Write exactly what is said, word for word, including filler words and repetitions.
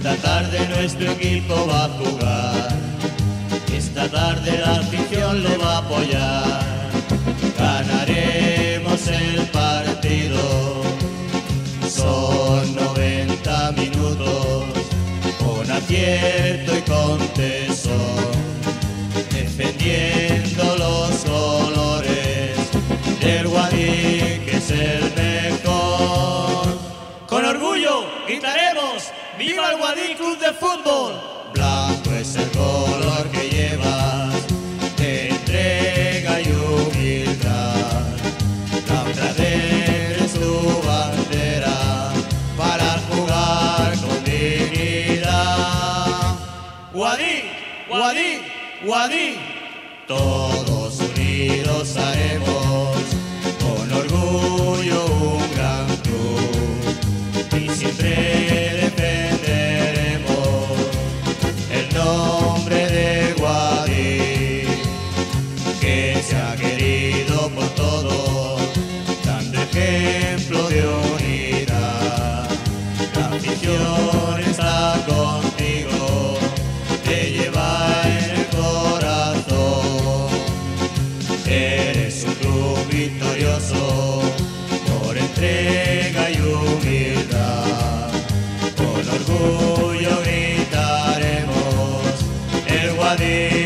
Esta tarde nuestro equipo va a jugar, esta tarde la afición lo va a apoyar. Ganaremos el partido, son noventa minutos, con acierto y con tesón, defendiendo los colores del Guadix, que es el mejor. Con orgullo gritaremos: ¡viva el Guadix Club de Fútbol! Blanco es el color que llevas, de entrega y humildad. La honradez es tu bandera, para jugar con dignidad. Guadix, Guadix, Guadix, todos unidos haremos con orgullo un gran club, y siempre defenderemos el nombre de Guadix, que se ha querido por todos, dando ejemplo de unidad. La afición está contigo, te lleva en el corazón. Eres un club victorioso, por entrega y humildad. Con orgullo gritaremos: el Guadix